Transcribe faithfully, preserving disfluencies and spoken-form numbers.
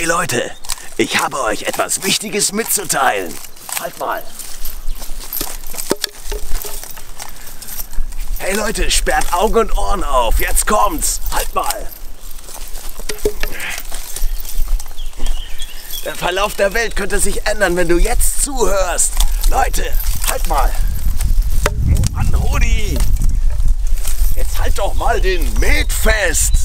Hey Leute, ich habe euch etwas Wichtiges mitzuteilen. Halt mal. Hey Leute, sperrt Augen und Ohren auf. Jetzt kommt's. Halt mal. Der Verlauf der Welt könnte sich ändern, wenn du jetzt zuhörst. Leute, halt mal. Mann, Hodi. Jetzt halt doch mal den Met fest.